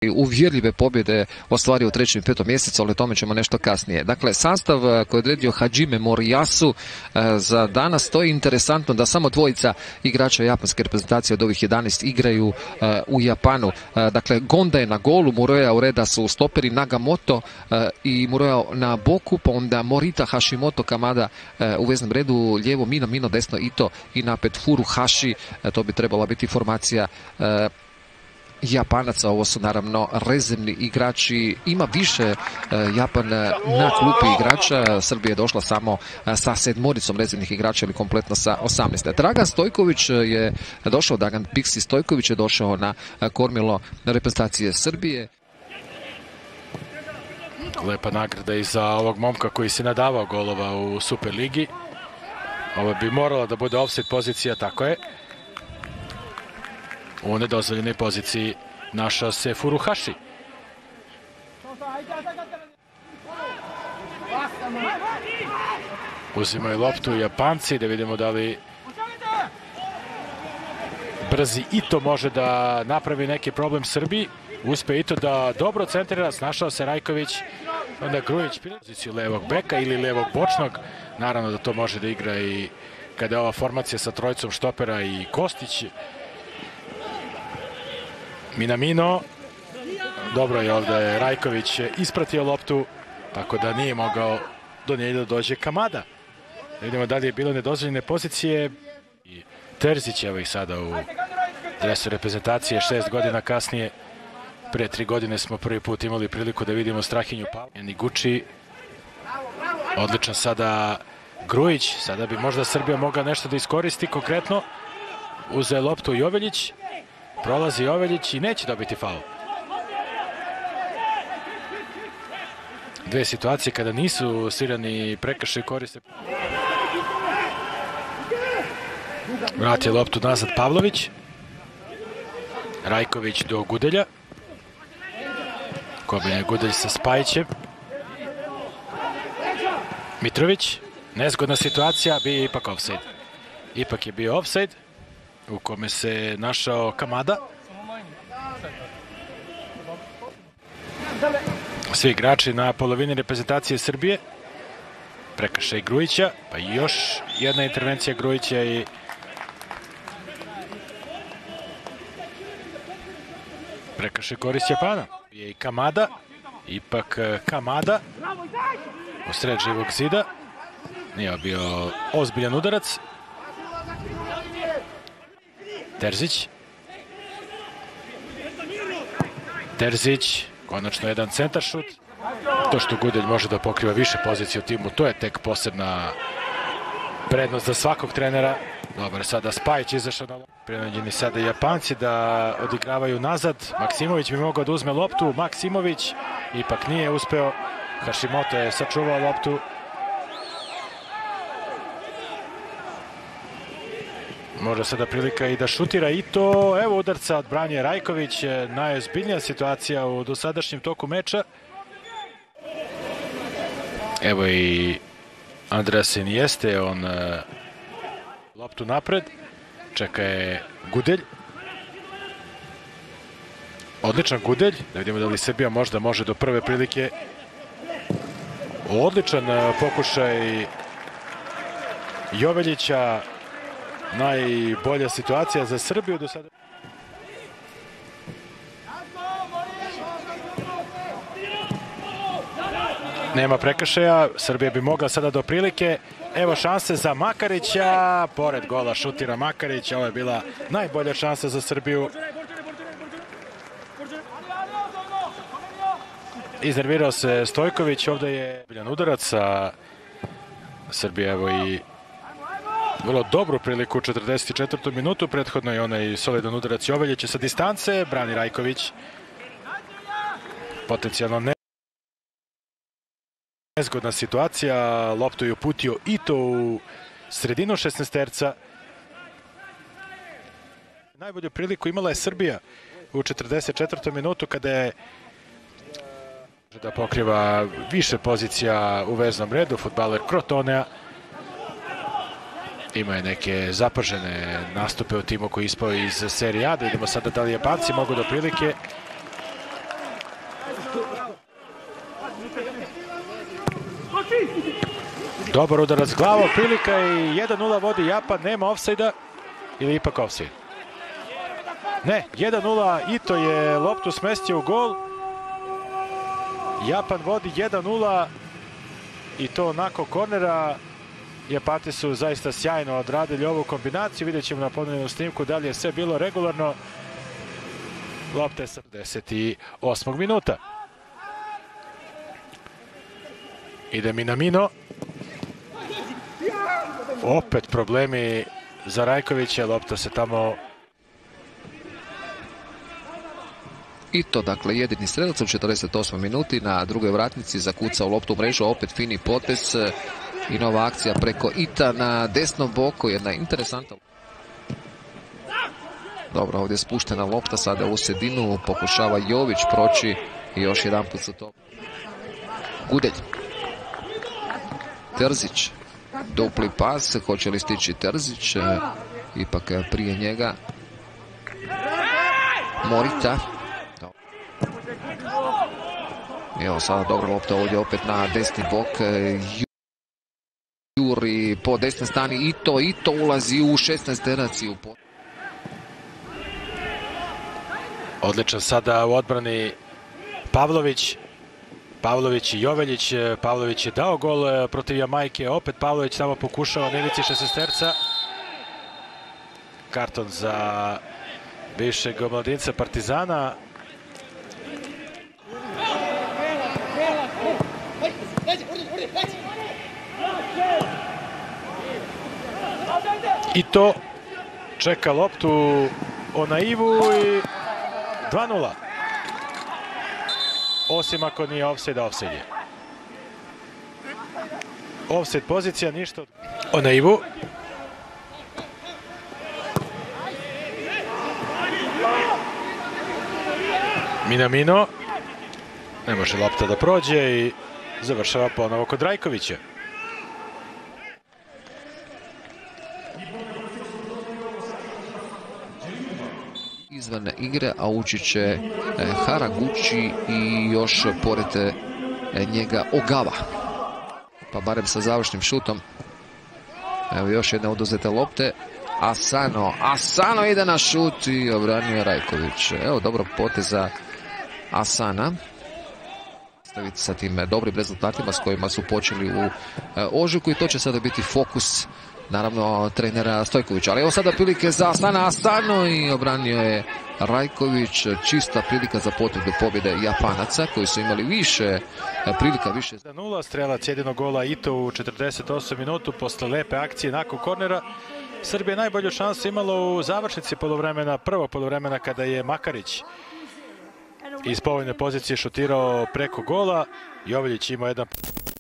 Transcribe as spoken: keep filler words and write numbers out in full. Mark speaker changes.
Speaker 1: uvjerljive pobjede ostvario u trećem i petom mjesecu, ali o tome ćemo nešto kasnije. Dakle, sastav koji je odredio Hajime Moriyasu za danas, to je interesantno da samo dvojica igrača japanske reprezentacije od ovih jedanaest igraju u Japanu. Dakle, Gonda je na golu, Muroya Ureda su stoperi, Nagamoto i Muroya na boku, pa onda Morita, Hashimoto, Kamada u veznom redu, lijevo Mina, Mino, desno Ito i napred Furuhashi. To bi trebala biti formacija Japanaca. Ovo su naravno rezervni igrači, ima više e, Japan na klupi igrača. Srbija je došla samo sa sedmoricom rezervnih igrača ili kompletno sa osamnaest. Dragan Stojković je došao, Dragan Piksi Stojković je došao na kormilo reprezentacije Srbije.
Speaker 2: Lepa nagrada i za ovog momka koji se nadavao golova u Superligi. Ovo bi morala da bude offset pozicija, tako je. U nedozvoljenoj poziciji našao se Furuhashi. Uzimaju loptu Japanci, da vidimo da li brzi Ito može da napravi neki problem Srbiji. Uspe Ito da dobro centrira, snašao se Rajković, onda Grujić poziciju levog beka ili levog bočnog. Naravno da to može da igra i kada je ova formacija sa trojicom štopera i Kostić. Minamino, dobro je ovdje Rajković ispratio loptu, tako da nije mogao do nje da dođe Kamada. Vidimo da li je bilo nedozvoljene pozicije. Terzić, evo ih sada u dresu reprezentacije, šest godina kasnije. Pre tri godine smo prvi put imali priliku da vidimo Strahinju Pavlović. Niguči, odličan sada Grujić, sada bi možda Srbija mogla nešto da iskoristi konkretno. Uzeo loptu Joveljić. Prolazi Joveljić i neće dobiti faul. Dve situacije kada nisu svirani prekršaj koriste. Vrati loptu nazad Pavlović. Rajković do Gudelja. Kombinuje Gudelj sa Spajićem. Mitrović. Nezgodna situacija, bio je ipak offside. Ipak je bio offside u kome se našao Kamada. Svi igrači na polovini reprezentacije Srbije. Prekršaj Grujića, pa i još jedna intervencija Grujića i prekršaj korist Japana. Je i Kamada, ipak Kamada u sred živog zida. Nije bio ozbiljan udarac. Terzić. Terzić, konačno jedan centar šut. To što Gudelj može da pokriva više pozicije u timu, to je tek posebna prednost za svakog trenera. Dobro, sada Spajić izašao na loptu. Prinuđeni sada Japanci da odigravaju nazad. Maksimović bi mogao da uzme loptu. Maksimović ipak nije uspeo. Hashimoto je sačuvao loptu. Može sada prilika i da šutira Ito. Evo udarca od Branje Rajković. Najozbiljnija situacija u dosadašnjem toku meča. Evo i Andreasen jeste. On loptu napred. Čeka je Gudelj. Odličan Gudelj. Da vidimo da li Srbija možda može do prve prilike. Odličan pokušaj Joveljića. Najbolja situacija za Srbiju do sada. Nema prekršaja. Srbija bi mogla sada do prilike. Evo šanse za Makarića. Pored gola šutira Makarić. Ovo je bila najbolja šansa za Srbiju. Iznervirao se Stojković. Ovdje je biljan udarac. Srbija evo i vrlo dobru priliku u četrdeset četvrtoj minutu. Prethodno je onaj solidan udarac Joveljića sa distance. Brani Rajković. Potencijalno ne. Nezgodna situacija. Loptu je uputio Ito u sredinu šesnaesterca. Najbolju priliku imala je Srbija u četrdeset četvrtoj minutu kada je da pokriva više pozicija u veznom redu. Fudbaler Crotonea. Ima je neke zapržene nastupe u timu koji je ispao iz serije A. Da vidimo sada da li Japanci mogu do prilike. Dobar udarac glavom, prilika i jedan nula vodi Japan, nema ofsajda ili ipak ofsajd? Ne, jedan nula, Ito je loptu smestio u gol. Japan vodi jedan nula i to nakon kornera. Japati su zaista sjajno odradili ovu kombinaciju. Vidjet ćemo na ponovljenom snimku da li je sve bilo regularno. Lopta je sa deset osmog minuta. Ide Minamino. Opet problemi za Rajkovića. Lopta se tamo...
Speaker 1: I to, dakle, jedini strelac u četrdeset osmoj minuti na drugoj vratnici zakucao loptu u mrežu, opet fini potez i nova akcija preko Ita na desnom boku, jedna interesantna. Dobro, ovdje je spuštena lopta, sada u sredinu, pokušava Jović proći i još jedan put su to. Gudelj. Terzić. Dupli pas, hoće li stići Terzić, ipak prije njega Morita. Evo sada dobra lopta ovdje opet na desni bok. Juri po desnoj strani. Ito, Ito ulazi u šesnaest teraciju.
Speaker 2: Odličan sada u odbrani Pavlović. Pavlović i Joveljić. Pavlović je dao gol protiv Jamajke. Opet Pavlović samo pokušava Nevici šestesterca. Karton za bivšeg omladinca Partizana. I to čeka loptu o naivu i dva nula. Osim ako nije ofsajd, a ofsajd je. Ofsajd pozicija, ništa. O naivu. Minamino. Ne može lopta da prođe i završava ponovo kod Rajkovića.
Speaker 1: Izvan igre, a ući će Haraguchi i još pored njega Ogawa. Pa barem sa završnim šutom. Evo još jedna oduzete lopte. Asano, Asano ide na šut i obranio je Rajković. Evo dobrog poteza Asana. Staviti sa tim dobrim rezultatima s kojima su počeli u ožujku i to će sada biti fokus naravno trenera Stojkovića. Ali evo sada prilike za Asana, Asano i obranio je Rajković. Čista prilika za potvrdu pobjede Japanaca koji su imali više prilika. više.
Speaker 2: nula, strelac jedinog gola Ito u četrdeset osmoj minutu posle lepe akcije nakon kornera. Srbija najbolju šansu imala u završnici poluvremena, prvog poluvremena kada je Makarić iz povoljne pozicije šutirao preko gola. Joveljić imao jedan